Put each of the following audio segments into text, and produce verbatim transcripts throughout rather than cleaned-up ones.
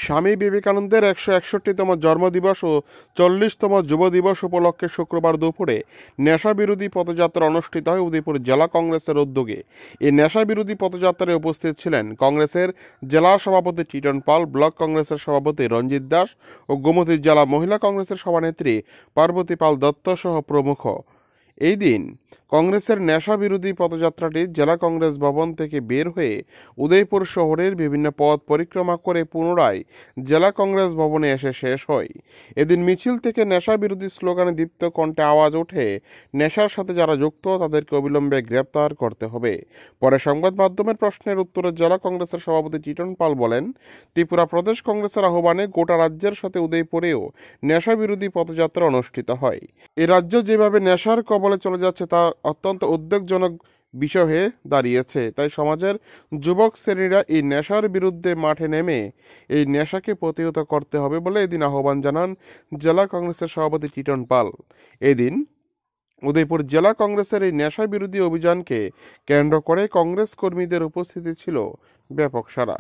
স্বামী বিবেকানন্দের একশো একষট্টিতম জন্মদিবস ও চল্লিশতম যুব দিবস উপলক্ষে শুক্রবার দুপুরে নেশা বিরোধী পদযাত্রা অনুষ্ঠিত হয় উদয়পুর জেলা কংগ্রেসের উদ্যোগে। এই নেশা বিরোধী পদযাত্রায় উপস্থিত ছিলেন কংগ্রেসের জেলা সভাপতি টিটন পাল, ব্লক কংগ্রেসের সভাপতি রঞ্জিত দাস ও গোমতী জেলা মহিলা কংগ্রেসের সভানেত্রী পার্বতী পাল দত্ত সহ প্রমুখ। এই দিন কংগ্রেসের নেশা বিরোধী পদযাত্রাটি জেলা কংগ্রেস ভবন থেকে বের হয়ে উদয়পুর শহরের বিভিন্ন পথ পরিক্রমা করে পুনরায় জেলা কংগ্রেস ভবনে এসে শেষ হয়। এদিন মিছিল থেকে নেশা বিরোধী স্লোগানে দীপ্ত কণ্ঠে আওয়াজ ওঠে, নেশার সাথে যারা যুক্ত তাদেরকে অবিলম্বে গ্রেপ্তার করতে হবে। পরে সংবাদ মাধ্যমের প্রশ্নের উত্তরে জেলা কংগ্রেসের সভাপতি টিটন পাল বলেন, ত্রিপুরা প্রদেশ কংগ্রেসের আহ্বানে গোটা রাজ্যের সাথে উদয়পুরেও নেশা বিরোধী পদযাত্রা অনুষ্ঠিত হয়। এই রাজ্য যেভাবে নেশার কবলে চলে যাচ্ছে তা অত্যন্ত উদ্বেগজনক বিষয় হয়ে দাঁড়িয়েছে। তাই সমাজের যুবক শ্রেণীরা এই নেশার বিরুদ্ধে মাঠে নেমে এই নেশাকে প্রতিহত করতে হবে বলে এদিন আহ্বান জানান জেলা কংগ্রেসের সভাপতি টিটন পাল। এদিন উদয়পুর জেলা কংগ্রেসের এই নেশা বিরোধী অভিযানকে কেন্দ্র করে কংগ্রেস কর্মীদের উপস্থিতি ছিল ব্যাপক সাড়া।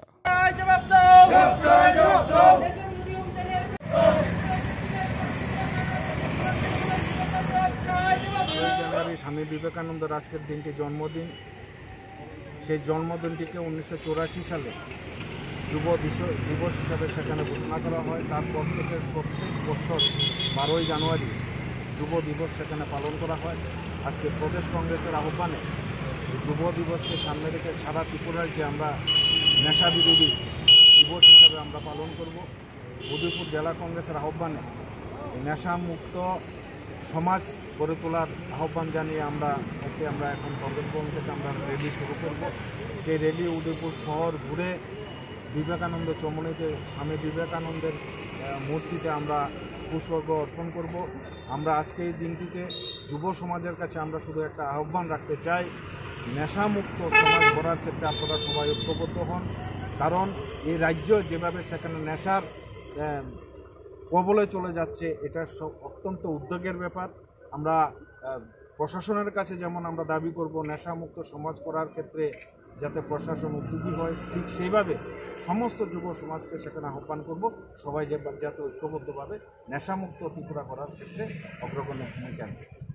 স্বামী বিবেকানন্দের আজকের দিনটি জন্মদিন। সেই জন্মদিনটিকে উনিশশো চৌরাশি সালে যুব দিবস হিসাবে সেখানে ঘোষণা করা হয়। তারপর থেকে প্রত্যেক বছর বারোই জানুয়ারি যুব দিবস সেখানে পালন করা হয়। আজকে প্রদেশ কংগ্রেসের আহ্বানে যুব দিবসকে সামনে রেখে সারা ত্রিপুরায় যে আমরা নেশা বিরোধী দিবস হিসাবে আমরা পালন করব। উদয়পুর জেলা কংগ্রেসের আহ্বানে নেশা মুক্ত সমাজ গড়ে তোলার আহ্বান জানিয়ে আমরা এতে আমরা এখন কংগ্রেস ভবন থেকে আমরা র্যালি শুরু করব। সেই র্যালি উদয়পুর শহর ঘুরে বিবেকানন্দ চমনিতে স্বামী বিবেকানন্দের মূর্তিতে আমরা পুষ্পর্ঘ্য অর্পণ করব। আমরা আজকে এই দিনটিতে যুব সমাজের কাছে আমরা শুধু একটা আহ্বান রাখতে চাই, নেশামুক্ত সমাজ গড়ার ক্ষেত্রে আপনারা সবাই ঐক্যবদ্ধ হন। কারণ এই রাজ্য যেভাবে সেখানে নেশার কবলে চলে যাচ্ছে, এটা সব অত্যন্ত উদ্বেগের ব্যাপার। আমরা প্রশাসনের কাছে যেমন আমরা দাবি করব নেশামুক্ত সমাজ করার ক্ষেত্রে যাতে প্রশাসন উদ্যোগী হয়, ঠিক সেইভাবে সমস্ত যুব সমাজকে সেখানে আহ্বান করব সবাই যাতে ঐক্যবদ্ধভাবে নেশামুক্ত ত্রিপুরা করার ক্ষেত্রে অগ্রগণ্য ভূমিকা নেয়।